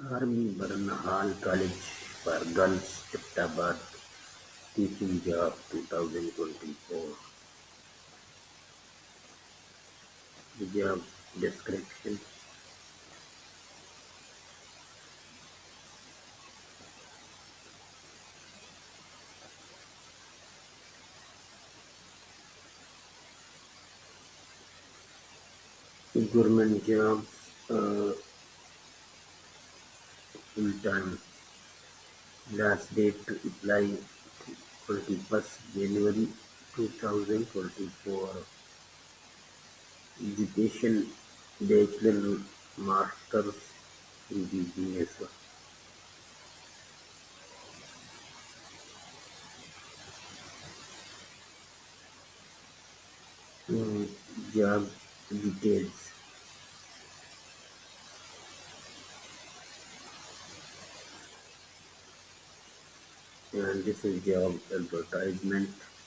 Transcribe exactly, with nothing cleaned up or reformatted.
Army Barnahal College for Girls, Abbottabad, teaching job twenty twenty-four. The job description: government jobs, uh, full time. Last date to apply twenty-first January twenty twenty-four. Education: Bachelor, Masters in Business. Mm, Job details. And this is job advertisement.